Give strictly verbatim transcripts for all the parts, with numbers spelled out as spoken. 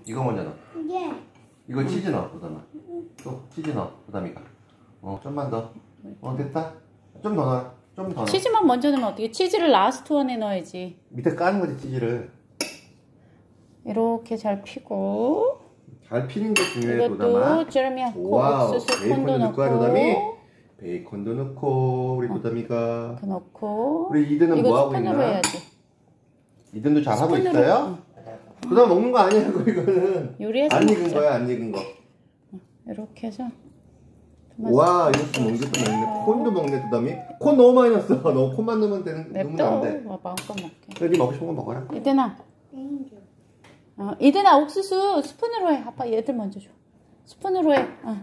이거 먼저 넣어. 예. 이거 치즈 넣어, 도담아. 또 치즈 넣어, 도담이가. 어, 좀만 더. 어, 됐다. 좀 더 넣어. 좀 더 넣어. 치즈만 먼저 넣으면 어떻게? 치즈를 라스트 원에 넣어야지. 밑에 까는 거지, 치즈를. 이렇게 잘 피고. 잘 피는 게 중요해, 도담아. 이것도 제레미야 와우, 옥수수 베이컨도 콘도 넣고, 넣고. 도담이. 베이컨도 넣고, 우리 도담이가. 그 넣고. 우리 이드는 뭐 하고 스푼으로 있나? 해야지. 이든도 잘하고 스푼으로, 있어요? 도담 먹는 거 아니냐고, 이거는. 요리해서 안 익은 먹자. 거야, 안 익은 거. 이렇게 해서. 와, 이것도 먹는 것도 먹네. 콘도 먹네, 도담이. 콘 너무 많이 넣었어. 너 콘만 넣으면 되는, 넣으면 안 돼. 냅둬. 와, 마음껏 먹게. 그래, 네 먹고 싶은 거 먹어라. 이든아. 어, 이든아 옥수수 스푼으로 해. 아빠 얘들 먼저 줘. 스푼으로 해. 어.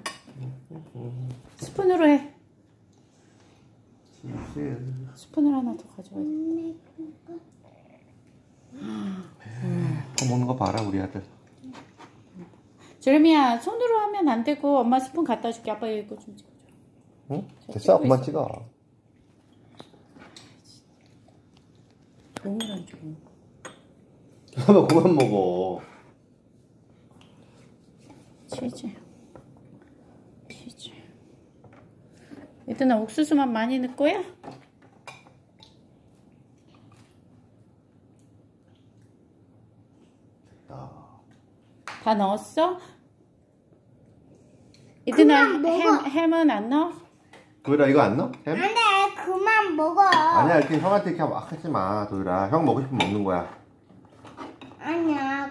스푼으로 해. 스푼을 하나 더 가져와야 돼. 더 먹는 거 봐라, 우리 아들. 제레미야 손으로 하면 안 되고 엄마 스푼 갖다 줄게. 아빠 이거 좀 찍어줘. 응? 됐어, 그만 찍어. 도움을 안 줘. 너 그만 먹어. 치즈. 치즈. 얘들아 옥수수만 많이 넣을 거야? 다 넣었어? 얘들아 햄, 햄은 안 넣어? 도율아, 이거 안 넣어? 햄? 안돼, 그만 먹어. 아니야, 이렇게 형한테 이렇게 막 하지 마, 도율아. 형 먹고 싶으면 먹는 거야. 아니야.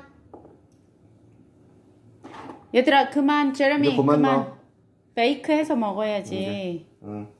얘들아 그만 제레미 이거 그만 그만 넣어. 베이크 해서 먹어야지. 응.